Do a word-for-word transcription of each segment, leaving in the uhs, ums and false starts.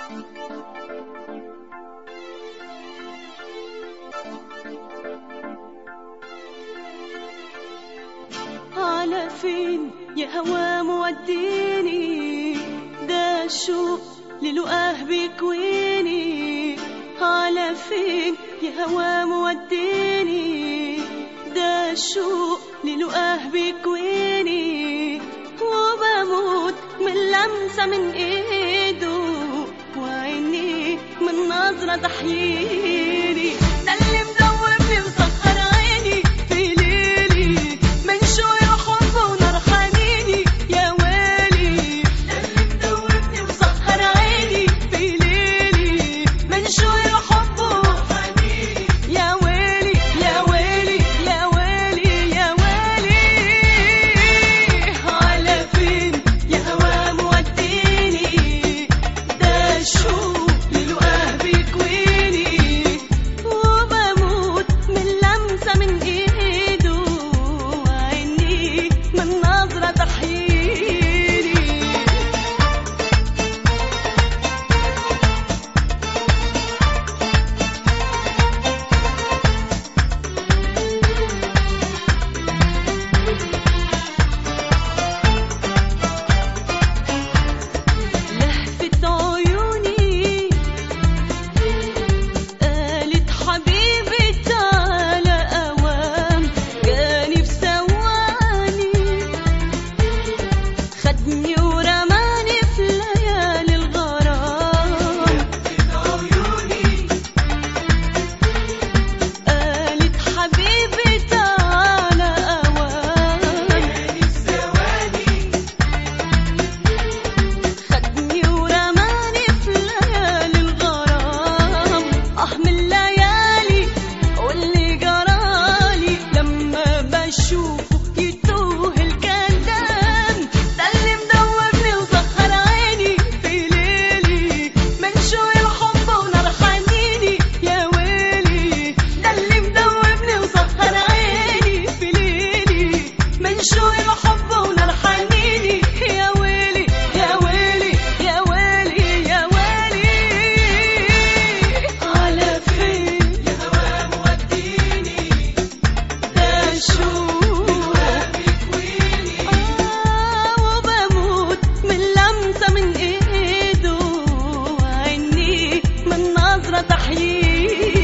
على فين يا هوا موديني؟ ده الشوق للقاه بيكويني. على فين يا هوا موديني؟ ده الشوق للقاه بيكويني. وبموت من لمسة من ايده، وعيني من نظرة تحييني. ده اللي مدوبني مسخر عيني في ليلي، من شوي حب ونار حنيني يا ويلي. ده اللي مدوبني مسخر عيني في ليلي، من شوي حب ونار حنيني يا ويلي يا ويلي يا ويلي يا ويلي. على فين يا هوا موديني؟ ده الشوق للقاه بيكويني. وبموت من لمسة من ايده، وعيني من نظرة تحييني. لهفة عيوني قالت حبيبي تعالى أوام، جاني في ثواني، خدني ورماني في ليالي الغرام. قالت حبيبي تعالى أوام، خدني ورماني في ليالي الغرام. اه من الليالي واللي جرالي، لما بشوفه يتوه الكلام. ده اللي مدوبني وسخر عيني في ليلي، من شوي الحب ونار حنيني يا ويلي. ده اللي مدوبني وسخر عيني في ليلي، من شوي الحب ونار حنيني يا ويلي يا ويلي يا ويلي يا ويلي. على فين يا هوا موديني؟ ده الشوق بيكويني. آه وبموت من لمسة من ايده، وعيني من نظرة تحييني.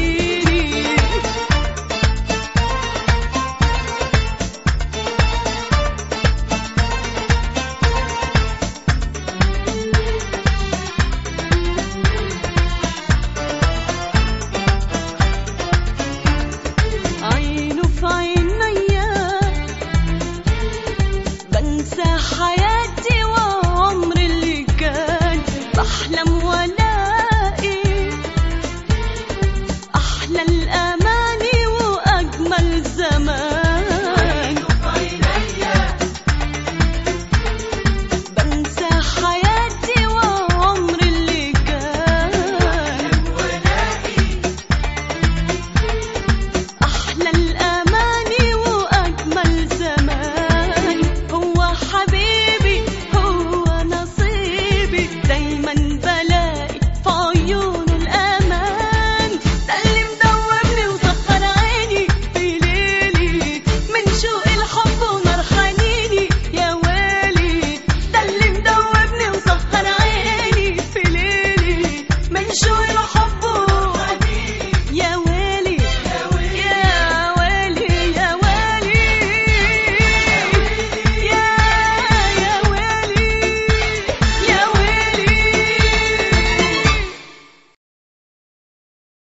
عينه في عينيا بنسى حياتي وعمري اللي كان، بحلم والاقي احلى الاماني واجمل زمان. بنسى حياتي وعمري اللي كان، أحلى الأماني وأجمل زمان. هو حبيبي هو نصيبي، دايما بلاقي في عيونه الأمان. ده اللي مدوبني وسخر عيني في ليلي، من شوق الحب ونار حنيني يا ويلي. ده اللي مدوبني وسخر عيني في ليلي، من شوق الحب